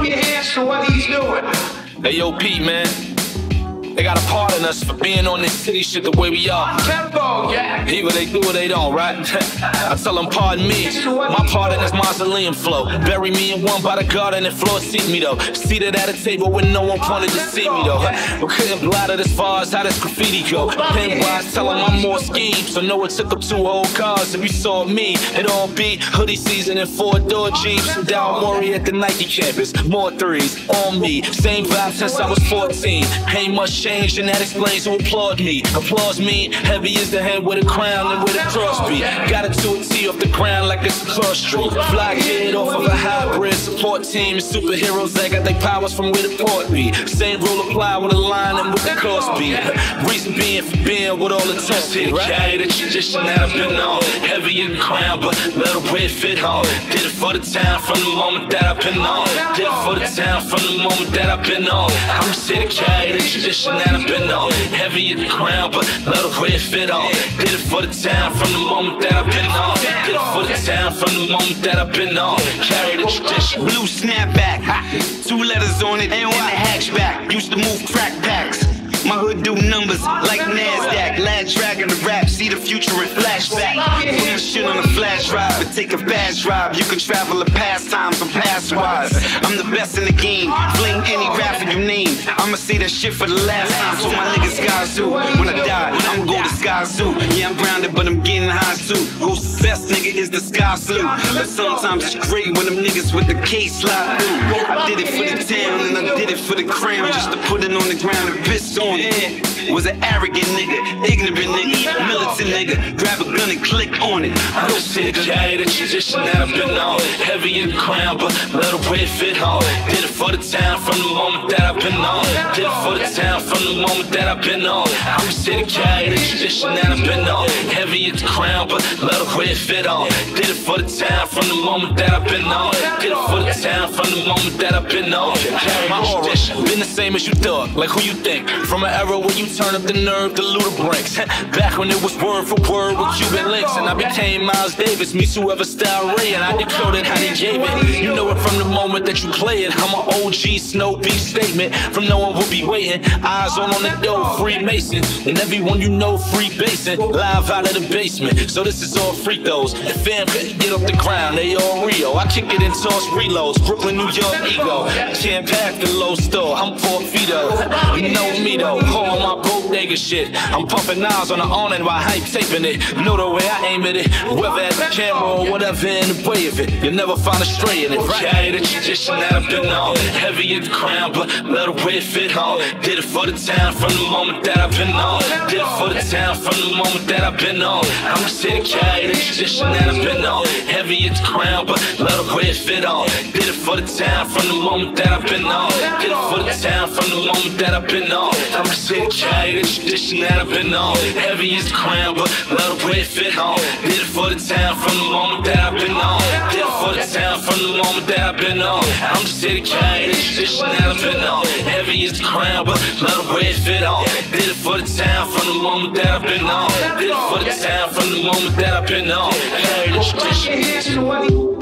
your hands to what he's doing. Hey, yo, Pete, man. They gotta pardon us for being on this city shit the way we are. Tempo, yeah. Either they do or they don't, right? I tell them, pardon me. My pardon is mausoleum flow. Bury me in one by the garden and floor seat me though. Seated at a table when no one wanted to see me though. We couldn't blot it as far as how this graffiti go. Pen wise, tell them I'm more scheme. So no, it took up 2 whole cars. If you saw me, it all be hoodie season and 4-door Jeeps. Down Maury at the Nike campus. More threes on me. Same vibe since I was 14. Ain't much change, and that explains who applaud me. Applause me, heavy is the head with a crown and with a cross be. Got it to a T off the ground like it's a cross street. Fly kid off of a hybrid support team. Superheroes that got their powers from where the port be. Same rule apply with a line and with the cost be. Reason being for being with all the test here, right? Carry the tradition that I've been on. Heavy in the crown, but let the way fit on. Did it for the town from the moment that I've been on. Did it for the town from the moment that I've been on. I'm just here to carry the tradition that I've been on. Heavy in the crown, but let the way it fit on. Did it for the town from the moment that I've been on. Did it for the town from the moment that I've been on. Carry the tradition. Blue snapback, 2 letters on it, and the hatchback. Used to move crack packs. My hood do numbers like NASDAQ. Lad dragging the rap, see the future in flashback. Put my shit on a flash drive and take a fast drive. You can travel the past times and past wise. I'm the best in the game, fling any rapper you name. I'ma say that shit for the last time. So my nigga Skyzoo, when I die, I'ma go to Skyzoo. Yeah, I'm grounded, but I'm getting high too. Who's the best nigga is the Sky Salute. But sometimes it's great when them niggas with the case slide through. I did it for the town and I did it for the crown, just to put it on the ground and piss on. Was an arrogant nigga, ignorant nigga, militant nigga. Grab a gun and click on it. I don't see the carry the tradition that I've been on. Heavy in the crown, but let the way it fit on. Did it for the town from the moment that I've been on. Did it for the town from the moment that I've been on. I'm just here to carry the tradition that I've been on. Heavy in the crown, but let the way it fit on. Did it for the town from the moment that I've been on. Did it for the town from the moment that I've been on. Carry my aura, been the same as you thought, like who you think. From an era where you turn up the nerve to loot the bricks. Back when it was word for word with Cuban links, and I became Miles Davis, meets whoever style Ray, and I decoded how they gave it. You know it from the moment that you play it. I'm an OG Snow Beef statement. From no one will be waiting. Eyes on the door, Freemason, and everyone you know free basing. Live out of the basement, so this is all free throws. The fam couldn't get off the ground, they all Rio. I kick it and toss reloads. Brooklyn, New York ego. Can't pack the low store. I'm Porfido. You know me though. Call my bodega shit. I'm pumping knives on the awning while hype taping it. Know the way I aim at it. Whether at the camera or whatever in the way of it. You'll never find a stray in it. Carry the tradition that I've been on. Heavy in the crown, but let the way it fit on. Did it for the town from the moment that I've been on. Did it for the town from the moment that I've been on. I'm just here to carry the tradition that I've been on. Heavy in the crown, but let the way it fit on. Did it for the town from the moment that I've been on. Did it for the town from the moment that I've been on. I'm just here to carry the tradition that I've been on. Heavy is the crown, but let the way it fit on. Did it for the town from the moment that I've been on. Did it for the town from the moment that I've been on. I'm just here to carry the tradition that I've been on. Heavy is the crown, but let the way it fit on. Did it for the town from the moment that I've been on. Did it for the town from the moment that I've been on. Carry the tradition.